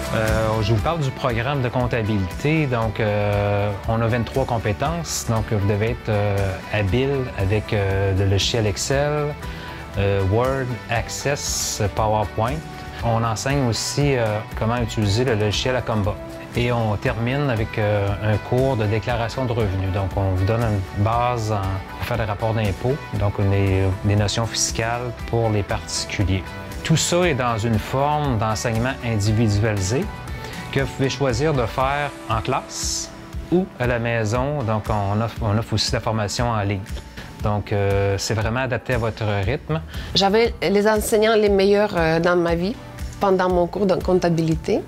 Je vous parle du programme de comptabilité. Donc, on a 23 compétences. Donc, vous devez être habile avec le logiciel Excel, Word, Access, PowerPoint. On enseigne aussi comment utiliser le logiciel Acomba. Et on termine avec un cours de déclaration de revenus. Donc, on vous donne une base pour faire des rapports d'impôts, donc des notions fiscales pour les particuliers. Tout ça est dans une forme d'enseignement individualisé que vous pouvez choisir de faire en classe ou à la maison. Donc, on offre aussi la formation en ligne. Donc, c'est vraiment adapté à votre rythme. J'avais les enseignants les meilleurs dans ma vie pendant mon cours de comptabilité.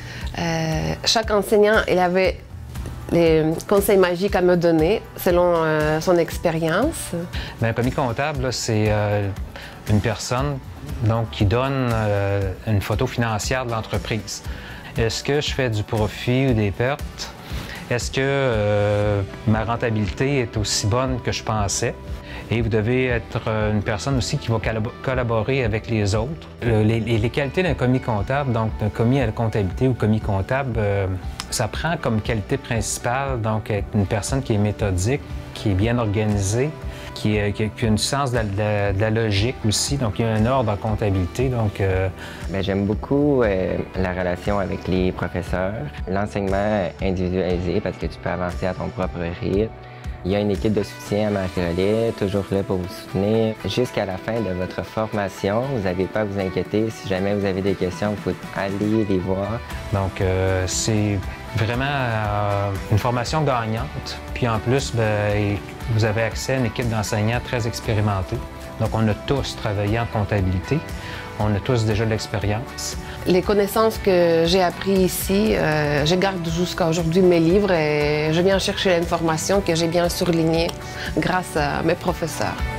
Chaque enseignant, il avait les conseils magiques à me donner selon son expérience. Un commis comptable, c'est une personne donc, qui donne une photo financière de l'entreprise. Est-ce que je fais du profit ou des pertes? Est-ce que ma rentabilité est aussi bonne que je pensais? Et vous devez être une personne aussi qui va collaborer avec les autres. Les qualités d'un commis comptable, donc d'un commis à la comptabilité ou commis comptable, ça prend comme qualité principale donc être une personne qui est méthodique, qui est bien organisée, qui a une sens de la logique aussi. Donc, il y a un ordre en comptabilité. Donc, J'aime beaucoup la relation avec les professeurs, l'enseignement individualisé parce que tu peux avancer à ton propre rythme. Il y a une équipe de soutien à Marie-Rolette, toujours là pour vous soutenir. Jusqu'à la fin de votre formation, vous n'avez pas à vous inquiéter. Si jamais vous avez des questions, vous pouvez aller les voir. Donc, c'est vraiment une formation gagnante. Puis en plus, vous avez accès à une équipe d'enseignants très expérimentés. Donc, on a tous travaillé en comptabilité. On a tous déjà de l'expérience. Les connaissances que j'ai apprises ici, je garde jusqu'à aujourd'hui mes livres et je viens chercher l'information que j'ai bien surlignée grâce à mes professeurs.